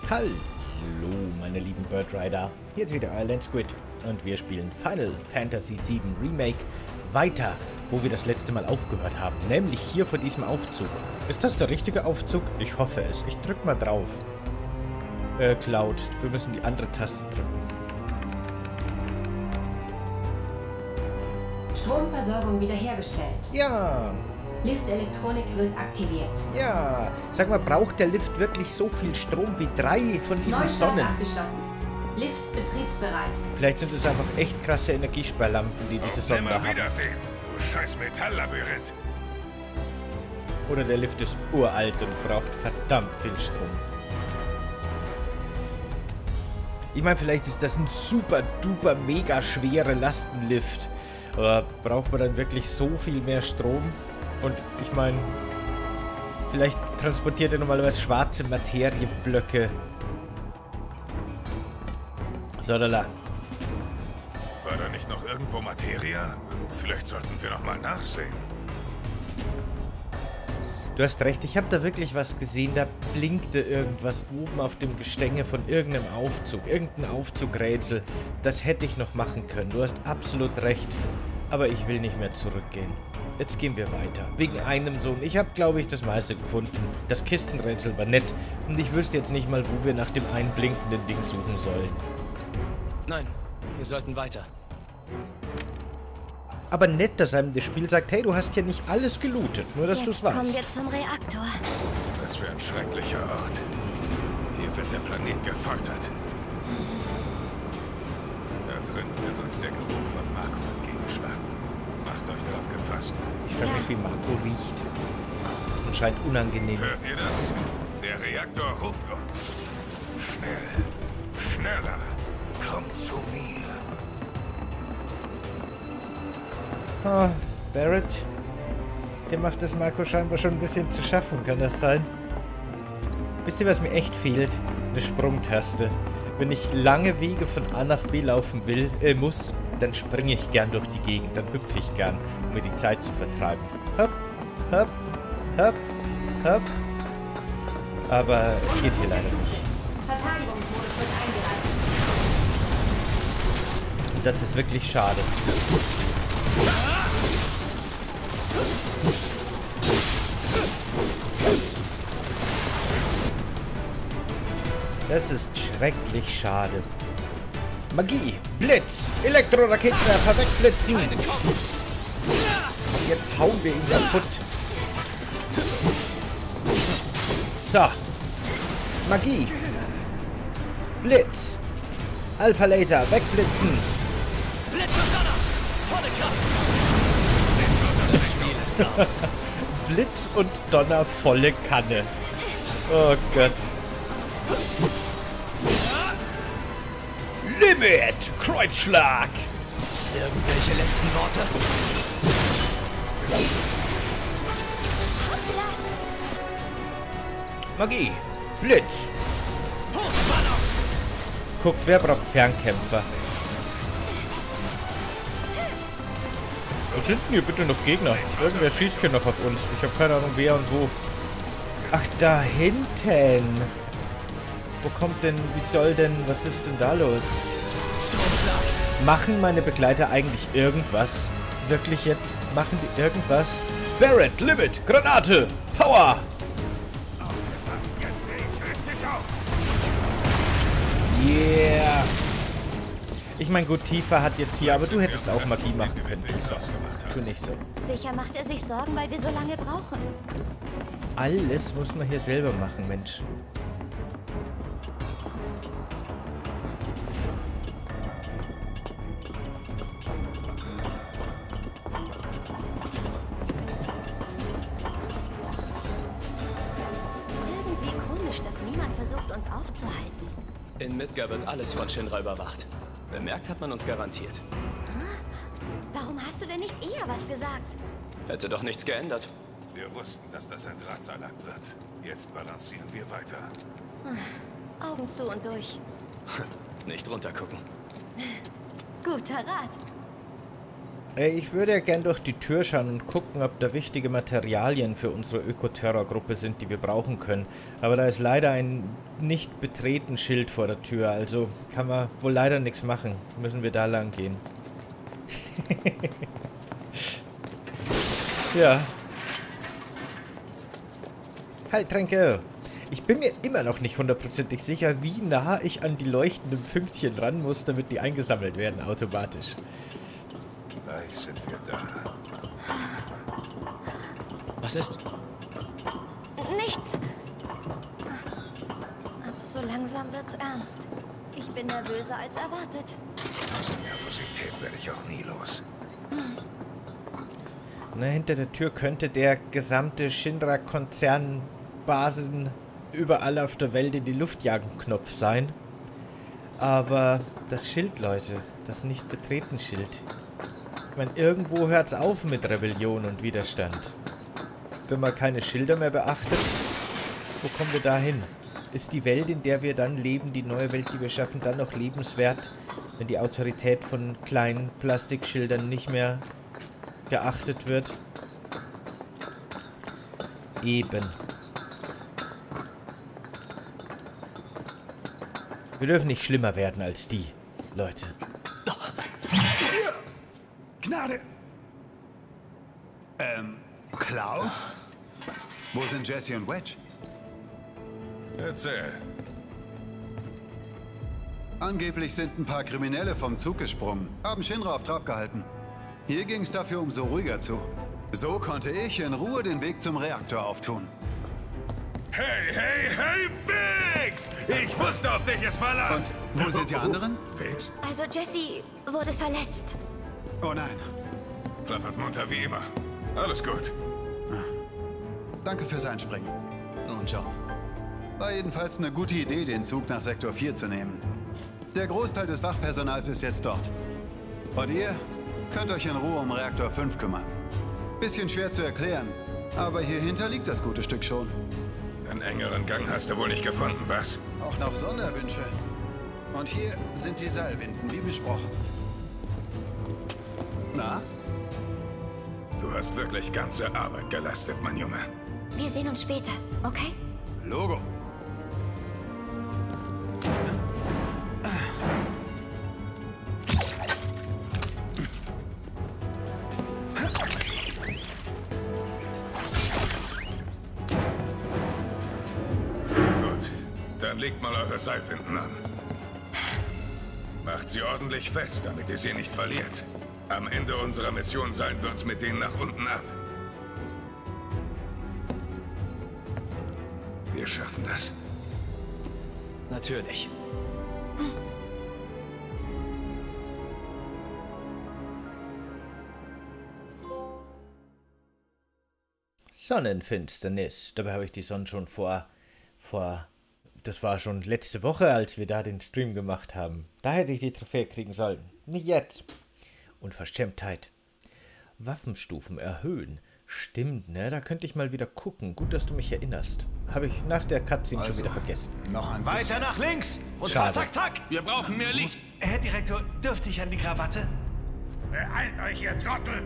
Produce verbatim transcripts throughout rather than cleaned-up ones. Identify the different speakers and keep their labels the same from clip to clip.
Speaker 1: Hallo, meine lieben Bird Rider. Hier ist wieder euer Landsquid und wir spielen Final Fantasy sieben Remake weiter, wo wir das letzte Mal aufgehört haben, nämlich hier vor diesem Aufzug. Ist das der richtige Aufzug? Ich hoffe es. Ich drück mal drauf. Äh, Cloud. Wir müssen die andere Taste drücken.
Speaker 2: Stromversorgung wiederhergestellt.
Speaker 1: Ja.
Speaker 2: Liftelektronik wird aktiviert.
Speaker 1: Ja. Sag mal, braucht der Lift wirklich so viel Strom wie drei von diesen
Speaker 2: Neustart
Speaker 1: Sonnen?
Speaker 2: abgeschlossen. Lift betriebsbereit.
Speaker 1: Vielleicht sind es einfach echt krasse Energiesparlampen, die diese Sonnen da
Speaker 3: Nimmer
Speaker 1: haben.
Speaker 3: Wiedersehen, du scheiß Metalllabyrinth.
Speaker 1: Oder der Lift ist uralt und braucht verdammt viel Strom. Ich meine, vielleicht ist das ein super duper mega schwerer Lastenlift. Aber braucht man dann wirklich so viel mehr Strom? Und ich meine, vielleicht transportiert er normalerweise schwarze Materieblöcke. So, da, da.
Speaker 3: War da nicht noch irgendwo Materie? Vielleicht sollten wir noch mal nachsehen.
Speaker 1: Du hast recht, ich habe da wirklich was gesehen. Da blinkte irgendwas oben auf dem Gestänge von irgendeinem Aufzug. Irgendein Aufzugrätsel. Das hätte ich noch machen können. Du hast absolut recht. Aber ich will nicht mehr zurückgehen. Jetzt gehen wir weiter. Wegen einem Sohn. Ich habe, glaube ich, das meiste gefunden. Das Kistenrätsel war nett. Und ich wüsste jetzt nicht mal, wo wir nach dem einen blinkenden Ding suchen sollen.
Speaker 4: Nein, wir sollten weiter.
Speaker 1: Aber nett, dass einem das Spiel sagt, hey, du hast hier nicht alles gelootet. Nur, dass du es
Speaker 5: Jetzt kommen
Speaker 1: weißt.
Speaker 5: wir zum Reaktor.
Speaker 3: Was für ein schrecklicher Ort. Hier wird der Planet gefoltert. Da drin wird uns der Geruch von Marco entgegenschlagen. Macht euch darauf gefasst.
Speaker 1: Ich frage mich, wie Marco riecht. Und scheint unangenehm.
Speaker 3: Hört ihr das? Der Reaktor ruft uns. Schnell. Schneller. Kommt zu mir.
Speaker 1: Ah, Barrett. Dem macht es Marco scheinbar schon ein bisschen zu schaffen, kann das sein? Wisst ihr, was mir echt fehlt? Eine Sprungtaste. Wenn ich lange Wege von A nach B laufen will, äh, muss, dann springe ich gern durch die Gegend, dann hüpfe ich gern, um mir die Zeit zu vertreiben. Hopp, hopp, hopp, hopp. Aber es geht hier leider nicht.
Speaker 2: Verteidigungsmodus wird eingeleitet.
Speaker 1: Und das ist wirklich schade. Das ist schrecklich schade. Magie, Blitz, Elektroraketenwerfer wegblitzen. Jetzt hauen wir ihn kaputt. So. Magie. Blitz. Alpha Laser, wegblitzen.
Speaker 4: Blitz und Donner! Volle Kraft!
Speaker 1: Blitz und Donner, volle Kanne. Oh Gott. Limit! Kreuzschlag!
Speaker 4: Irgendwelche letzten Worte?
Speaker 1: Magie! Blitz! Guck, wer braucht Fernkämpfer? Wo sind denn hier bitte noch Gegner? Irgendwer schießt hier noch auf uns. Ich habe keine Ahnung wer und wo. Ach, da hinten. Wo kommt denn, wie soll denn, was ist denn da los? Machen meine Begleiter eigentlich irgendwas? Wirklich jetzt? Machen die irgendwas? Barrett, Limit, Granate, Power! Yeah! Ich meine, gut, Tifa hat jetzt hier, aber du hättest auch Magie machen können, Tifa. Tu nicht so.
Speaker 5: Sicher macht er sich Sorgen, weil wir so lange brauchen.
Speaker 1: Alles muss man hier selber machen, Mensch.
Speaker 5: Irgendwie komisch, dass niemand versucht, uns aufzuhalten.
Speaker 4: In Midgar wird alles von Shinra überwacht. Bemerkt hat man uns garantiert.
Speaker 5: Warum hast du denn nicht eher was gesagt?
Speaker 4: Hätte doch nichts geändert.
Speaker 3: Wir wussten, dass das ein Drahtseilakt wird. Jetzt balancieren wir weiter.
Speaker 5: Augen zu und durch.
Speaker 4: Nicht runtergucken.
Speaker 5: Guter Rat.
Speaker 1: Äh, ich würde ja gern durch die Tür schauen und gucken, ob da wichtige Materialien für unsere Ökoterror-Gruppe sind, die wir brauchen können. Aber da ist leider ein Nicht-Betreten-Schild vor der Tür, also kann man wohl leider nichts machen. Müssen wir da lang gehen. Tja. Heiltränke! Ich bin mir immer noch nicht hundertprozentig sicher, wie nah ich an die leuchtenden Pünktchen ran muss, damit die eingesammelt werden, automatisch.
Speaker 3: Gleich sind wir da.
Speaker 4: Was ist?
Speaker 5: Nichts. Aber so langsam wird's ernst. Ich bin nervöser als erwartet.
Speaker 3: Diese Nervosität werde ich auch nie los.
Speaker 1: Na, hinter der Tür könnte der gesamte Shinra-Konzern Basen überall auf der Welt in die Luft jagen Knopf sein. Aber das Schild, Leute, das Nicht-Betreten-Schild. Ich meine, irgendwo hört es auf mit Rebellion und Widerstand. Wenn man keine Schilder mehr beachtet, wo kommen wir da hin? Ist die Welt, in der wir dann leben, die neue Welt, die wir schaffen, dann noch lebenswert, wenn die Autorität von kleinen Plastikschildern nicht mehr geachtet wird? Eben. Wir dürfen nicht schlimmer werden als die, Leute.
Speaker 6: Gnade! Ähm, Cloud? Wo sind Jesse und Wedge?
Speaker 3: Erzähl.
Speaker 6: Angeblich sind ein paar Kriminelle vom Zug gesprungen, haben Shinra auf Trab gehalten. Hier ging es dafür umso ruhiger zu. So konnte ich in Ruhe den Weg zum Reaktor auftun.
Speaker 3: Hey, hey, hey, Biggs! Ich wusste, auf dich ist Verlass!
Speaker 6: Und wo sind die anderen?
Speaker 3: Biggs,
Speaker 5: Also Jesse wurde verletzt.
Speaker 6: Oh nein.
Speaker 3: klappert munter wie immer. Alles gut.
Speaker 6: Danke fürs Einspringen.
Speaker 4: Nun, ciao.
Speaker 6: War jedenfalls eine gute Idee, den Zug nach Sektor vier zu nehmen. Der Großteil des Wachpersonals ist jetzt dort. Und ihr könnt euch in Ruhe um Reaktor fünf kümmern. Bisschen schwer zu erklären, aber hier hinter liegt das gute Stück schon.
Speaker 3: Einen engeren Gang hast du wohl nicht gefunden, was?
Speaker 6: Auch noch Sonderwünsche. Und hier sind die Seilwinden, wie besprochen. Na?
Speaker 3: Du hast wirklich ganze Arbeit geleistet, mein Junge.
Speaker 5: Wir sehen uns später, okay?
Speaker 6: Logo.
Speaker 3: Gut, dann legt mal eure Seilwinden an. Macht sie ordentlich fest, damit ihr sie nicht verliert. Am Ende unserer Mission seilen wir uns mit denen nach unten ab. Wir schaffen das.
Speaker 4: Natürlich.
Speaker 1: Sonnenfinsternis. Dabei habe ich die Sonne schon vor, vor, das war schon letzte Woche, als wir da den Stream gemacht haben. Da hätte ich die Trophäe kriegen sollen. Nicht jetzt. Unverschämtheit. Waffenstufen erhöhen. Stimmt, ne? Da könnte ich mal wieder gucken. Gut, dass du mich erinnerst. Habe ich nach der Cutscene
Speaker 7: Also,
Speaker 1: schon wieder vergessen.
Speaker 7: Noch ein
Speaker 8: Weiter nach links! Und
Speaker 1: Schade.
Speaker 8: zwar zack, zack!
Speaker 7: Wir brauchen mehr Licht.
Speaker 8: Herr Direktor, dürfte ich an die Krawatte?
Speaker 3: Beeilt euch, ihr Trottel!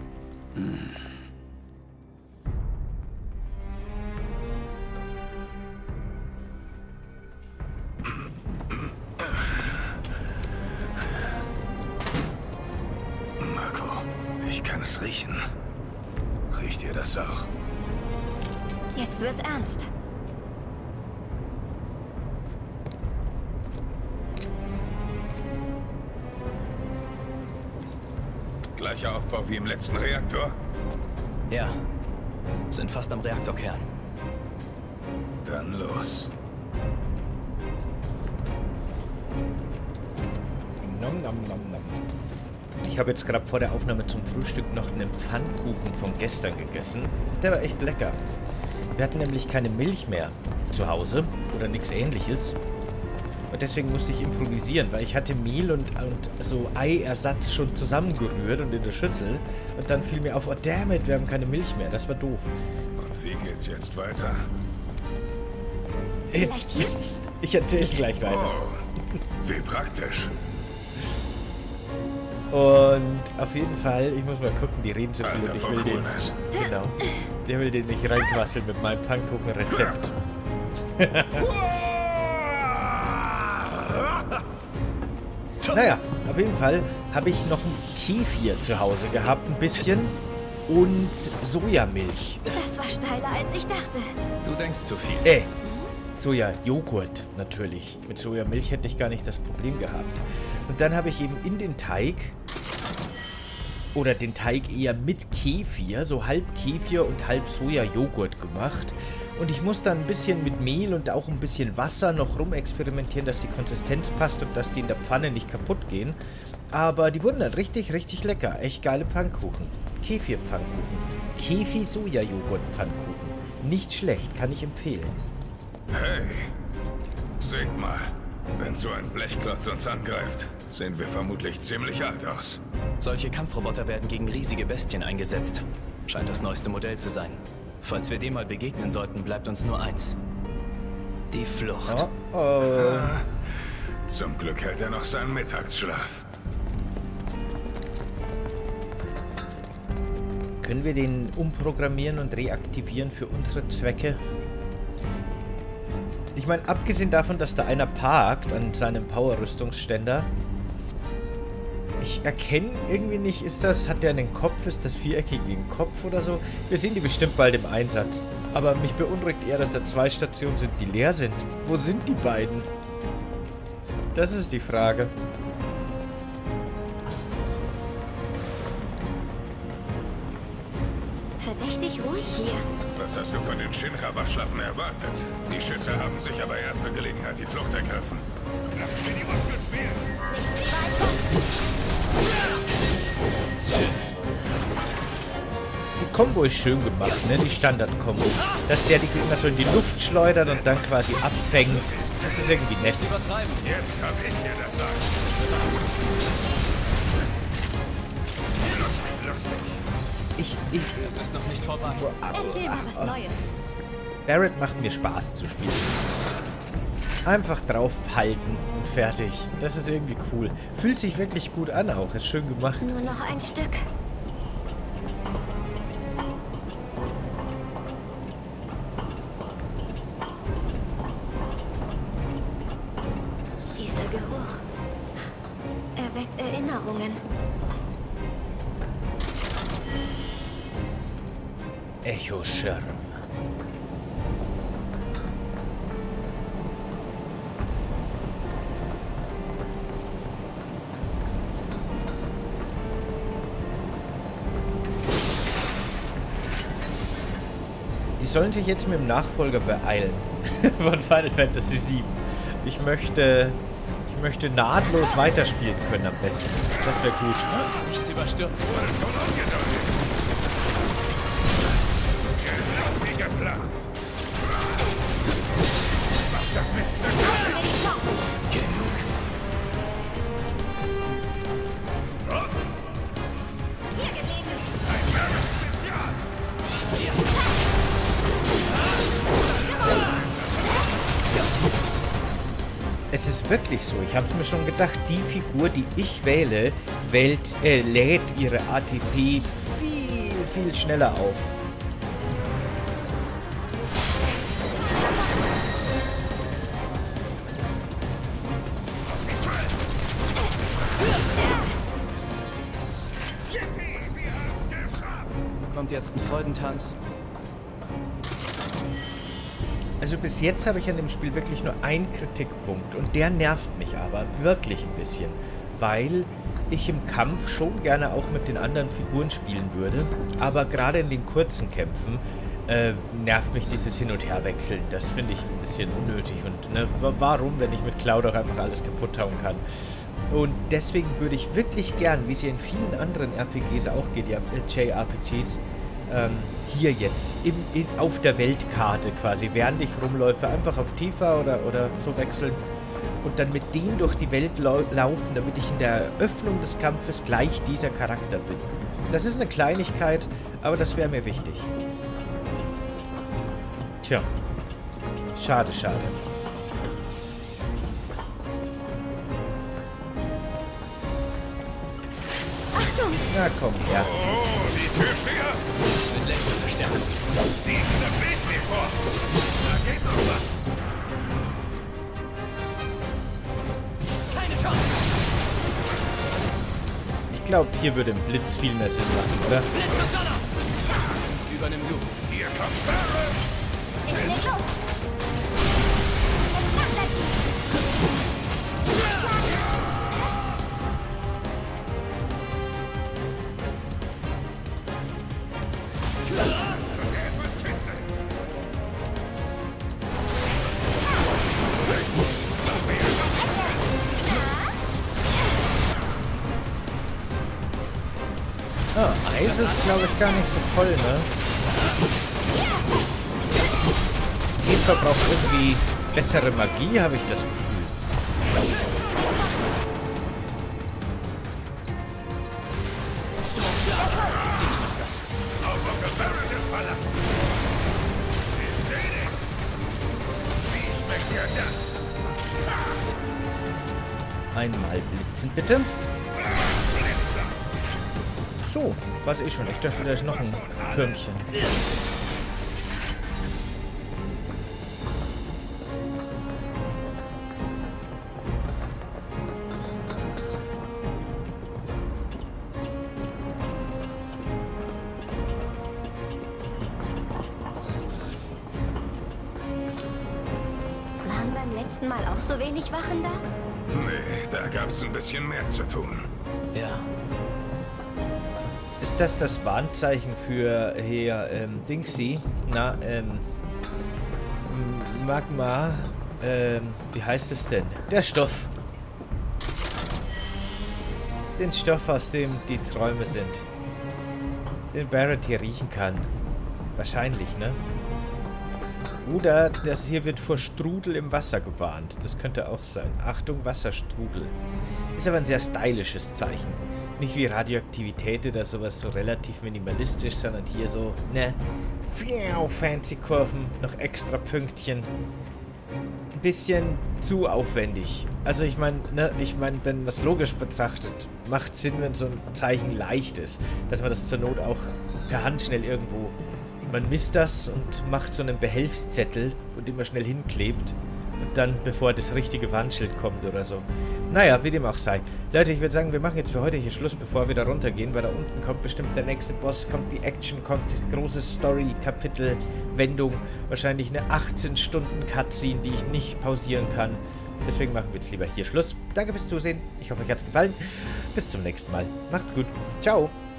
Speaker 3: Marco, ich kann es riechen. Riecht ihr das auch?
Speaker 5: Jetzt wird's ernst.
Speaker 3: Gleicher Aufbau wie im letzten Reaktor?
Speaker 4: Ja. Sind fast am Reaktorkern.
Speaker 3: Dann los.
Speaker 1: Nom, nom, nom, nom. Ich habe jetzt gerade vor der Aufnahme zum Frühstück noch einen Pfannkuchen von gestern gegessen. Der war echt lecker. Wir hatten nämlich keine Milch mehr zu Hause oder nichts Ähnliches. Und deswegen musste ich improvisieren, weil ich hatte Mehl und, und so Eiersatz schon zusammengerührt und in der Schüssel. Und dann fiel mir auf, oh damn it, wir haben keine Milch mehr. Das war doof.
Speaker 3: Und wie geht's jetzt weiter?
Speaker 5: Vielleicht hier?
Speaker 1: Ich erzähle gleich weiter.
Speaker 3: Oh, wie praktisch.
Speaker 1: Und auf jeden Fall, ich muss mal gucken, die reden so viel
Speaker 3: Alter,
Speaker 1: und ich
Speaker 3: voll
Speaker 1: will den...
Speaker 3: Coolness.
Speaker 1: Genau. Der will den nicht reinquasseln mit meinem Pfannkuchenrezept. Naja, auf jeden Fall habe ich noch ein Kefir zu Hause gehabt, ein bisschen. Und Sojamilch.
Speaker 5: Das war steiler, als ich dachte.
Speaker 4: Du denkst zu viel.
Speaker 1: Äh, Sojajoghurt natürlich. Mit Sojamilch hätte ich gar nicht das Problem gehabt. Und dann habe ich eben in den Teig, oder den Teig eher mit Kefir, so halb Kefir und halb Sojajoghurt gemacht. Und ich muss dann ein bisschen mit Mehl und auch ein bisschen Wasser noch rumexperimentieren, dass die Konsistenz passt und dass die in der Pfanne nicht kaputt gehen. Aber die wurden dann richtig, richtig lecker. Echt geile Pfannkuchen. Kefir-Pfannkuchen. Kefir-Sojajoghurt-Pfannkuchen. Nicht schlecht, kann ich empfehlen.
Speaker 3: Hey, seht mal. Wenn so ein Blechklotz uns angreift, sehen wir vermutlich ziemlich alt aus.
Speaker 4: Solche Kampfroboter werden gegen riesige Bestien eingesetzt. Scheint das neueste Modell zu sein. Falls wir dem mal begegnen sollten, bleibt uns nur eins. Die Flucht.
Speaker 1: Oh, oh.
Speaker 3: Zum Glück hält er noch seinen Mittagsschlaf.
Speaker 1: Können wir den umprogrammieren und reaktivieren für unsere Zwecke? Ich meine, abgesehen davon, dass da einer parkt an seinem Power-Rüstungsständer. Ich erkenne irgendwie nicht, ist das, hat der einen Kopf, ist das viereckigen Kopf oder so? Wir sehen die bestimmt bald im Einsatz. Aber mich beunruhigt eher, dass da zwei Stationen sind, die leer sind. Wo sind die beiden? Das ist die Frage.
Speaker 5: Verdächtig ruhig hier.
Speaker 3: Was hast du von den Shinra-Waschlappen erwartet? Die Schüsse haben sich aber erster Gelegenheit die Flucht ergriffen. Lassen wir die Muskeln spielen!
Speaker 1: Die Kombo ist schön gemacht, ne? Die Standard-Kombo. Dass der die Gegner so in die Luft schleudert und dann quasi abfängt. Das ist irgendwie nett.
Speaker 4: Übertreiben.
Speaker 3: Jetzt hab ich hier das Sagen. Lustig, lustig.
Speaker 1: Ich, ich...
Speaker 4: Es ist noch nicht vorbei.
Speaker 5: Erzähl mal was Neues.
Speaker 1: Barret macht mir Spaß zu spielen. Einfach draufhalten und fertig. Das ist irgendwie cool. Fühlt sich wirklich gut an auch. Ist schön gemacht.
Speaker 5: Nur noch ein Stück. Dieser Geruch. Er weckt Erinnerungen.
Speaker 1: Echo-Schirm. Die sollen sich jetzt mit dem Nachfolger beeilen. Von Final Fantasy sieben. Ich möchte... Ich möchte nahtlos weiterspielen können am besten. Das wäre gut.
Speaker 4: Nichts überstürzt.
Speaker 3: Schon ungeduldig. Genau wie geplant. Mach das Miststück.
Speaker 5: Hier geblieben.
Speaker 3: Ein Mörder-Spezial.
Speaker 1: Es ist wirklich so. Ich habe es mir schon gedacht, die Figur, die ich wähle, wählt, äh, lädt ihre A T P viel, viel schneller auf.
Speaker 3: Yippie, wir haben's geschafft.
Speaker 4: Kommt jetzt ein Freudentanz.
Speaker 1: Also bis jetzt habe ich an dem Spiel wirklich nur einen Kritikpunkt und der nervt mich aber wirklich ein bisschen, weil ich im Kampf schon gerne auch mit den anderen Figuren spielen würde, aber gerade in den kurzen Kämpfen äh, nervt mich dieses Hin- und Herwechseln. Das finde ich ein bisschen unnötig und ne, warum, wenn ich mit Cloud auch einfach alles kaputt hauen kann? Und deswegen würde ich wirklich gern, wie es ja in vielen anderen R P Gs auch geht, ja, J R P Gs, Ähm, hier jetzt, im, in, auf der Weltkarte quasi, während ich rumläufe, einfach auf Tifa oder, oder so wechseln und dann mit denen durch die Welt lau laufen, damit ich in der Eröffnung des Kampfes gleich dieser Charakter bin. Das ist eine Kleinigkeit, aber das wäre mir wichtig. Tja, schade, schade. Na komm her.
Speaker 3: Oh, die Türsteher?
Speaker 4: Mit Laserverstärkung.
Speaker 3: Die knüpfe ich mir vor. Da geht noch was.
Speaker 4: Keine Chance.
Speaker 1: Ich glaube, hier würde ein Blitz viel mehr Sinn machen, oder?
Speaker 4: Blitz und Donner. Übernimm du.
Speaker 3: Hier kommt Barrett.
Speaker 5: Ich leg los.
Speaker 3: Etwas Spitze.
Speaker 1: Ah, Eis ist, glaube ich, gar nicht so toll, ne? Eva braucht irgendwie bessere Magie, habe ich das Gefühl.
Speaker 3: Auf Onkel Barrett ist Palast. Ich seh dich. Wie schmeckt dir das?
Speaker 1: Einmal blitzen, bitte. So, weiß ich schon. Ich dachte, da ist noch ein Türmchen.
Speaker 5: Waren beim letzten Mal auch so wenig Wachen da?
Speaker 3: Nee, da gab's ein bisschen mehr zu tun.
Speaker 4: Ja.
Speaker 1: Ist das das Warnzeichen für hier, ähm, Dingsy? Na, ähm, M- Magma, ähm, wie heißt es denn? Der Stoff. Den Stoff, aus dem die Träume sind. Den Barrett hier riechen kann. Wahrscheinlich, ne? Oder das hier wird vor Strudel im Wasser gewarnt. Das könnte auch sein. Achtung, Wasserstrudel. Ist aber ein sehr stylisches Zeichen. Nicht wie Radioaktivität oder sowas so relativ minimalistisch, sondern hier so, ne, fancy Kurven, noch extra Pünktchen. Ein bisschen zu aufwendig. Also ich meine, ne, ich meine, wenn man es logisch betrachtet, macht Sinn, wenn so ein Zeichen leicht ist. Dass man das zur Not auch per Hand schnell irgendwo... Man misst das und macht so einen Behelfszettel, wo den man schnell hinklebt. Und dann, bevor das richtige Warnschild kommt oder so. Naja, wie dem auch sei. Leute, ich würde sagen, wir machen jetzt für heute hier Schluss, bevor wir da runtergehen, weil da unten kommt bestimmt der nächste Boss, kommt die Action, kommt die große Story, Kapitel, Wendung. Wahrscheinlich eine achtzehn Stunden Cutscene, die ich nicht pausieren kann. Deswegen machen wir jetzt lieber hier Schluss. Danke fürs Zusehen. Ich hoffe, euch hat es gefallen. Bis zum nächsten Mal. Macht's gut. Ciao.